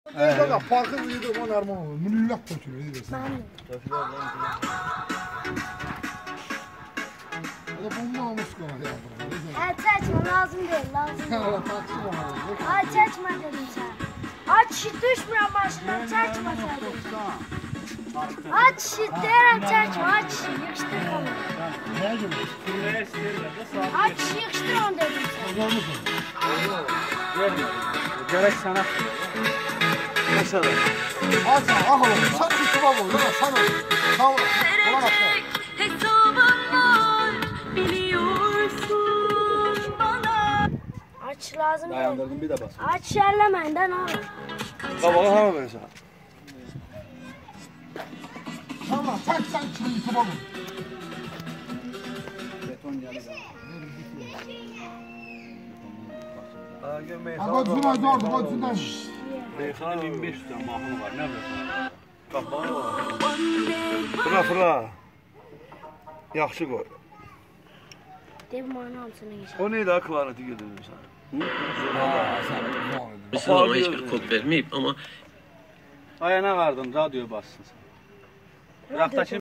Bak parkın yedim o normal olur. Müllülük tökülür ne dersin? O da bomba almış kona ya. Çeçme lazım değil, lazım değil. Ay çeçme dedim sen. Aç düşmüyor başına, çeçme sen. Aç derim çeçme, aç yıkıştır onu. Ne gibi? Aç yıkıştır onu dedim sen. Olur musun? Gerek sana. Mesela. Al sana, al oğlum. Sen tutma bu, değil mi? Sen ol. Sağ ol. Ulan atla. Hesabım var, biliyorsun bana. Aç lazım değil. Dayandırdım bir de bas. Aç yerlemenden oğlum. Kabağı hava ver sana. Tamam, tak sen şimdi tutma bu. Beton yanı da. Aa görmeyi Ha gözüne zordu, gözünden. Beyefendi 1500 tane mahını var. Ne yapıyorsun? Kapağı var. Fıra. Yaxşı koy. Dedim bana hamsını geçer. O neydi akılaneti götürdün sana? Mesela ama hiçbir kod vermeyip ama Ayağına vardın, radyoya bassın sen. Raftaçın